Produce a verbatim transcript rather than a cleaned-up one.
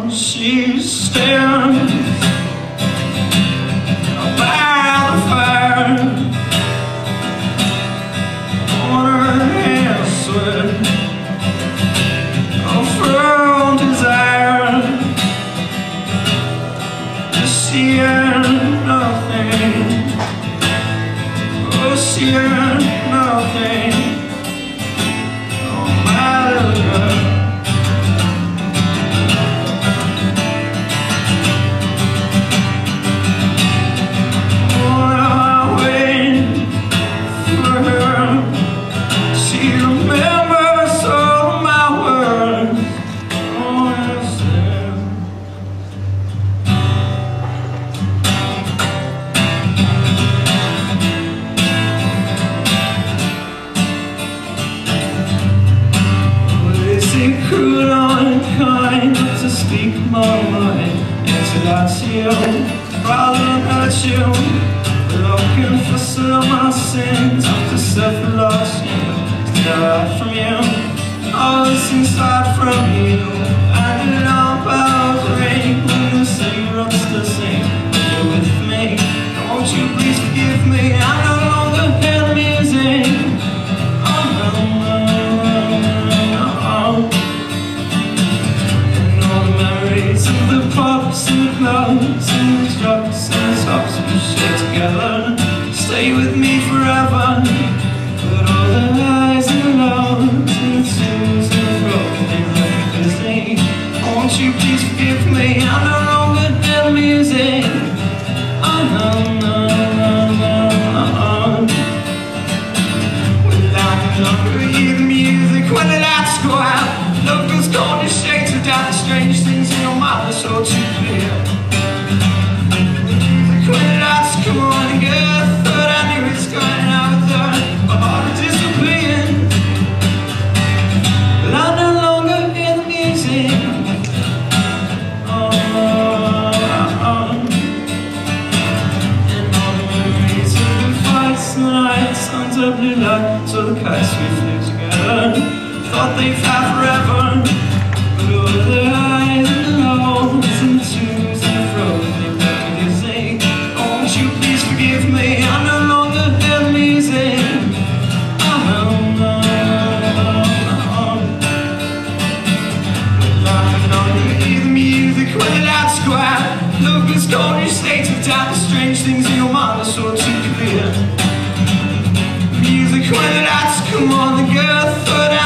she stands by the fire, on her hands sweat from desire. She had nothing, oh she had nothing, oh my little girl. Cruel and kind, not to speak my mind, and to lie to you rather than hurt you. Looking for some of my sins, after suffering lost you, still out from you, all this inside from you. And it all about the rain, when the singer wants to sing, you're with me, and won't you please forgive me? I'm no longer hear the music. Oh no, no, no, no, no. Of the pops and the clubs and the trucks and the tops we share together, stay with me forever. But all the highs and the lows and the twos and the fro's, they left me busy. Won't you please forgive me? I no longer hear the music. Oh no, no, no, no, no. Well, I no longer hear the music when the lights go out. Love goes cold and shakes without the strange things in your mind are so too clear. When the lights come on and get a third, I knew it's going out with her, my heart is disappearing. But I no longer hear the music. Oh, oh, oh. And all the memories of the fights and the nights under blue lights, all the kites we flew together, thought they'd fly forever. But all the highs and the lows and the twos and the fro's, they left me dizzy. Won't you please forgive me? I no longer hear the music. Oh no, no, no, no. Well, I no longer hear the music when the lights go out. Love goes cold, you stay too tight. The strange things in your mind are so too clear. Music when the lights come on, the girl third out.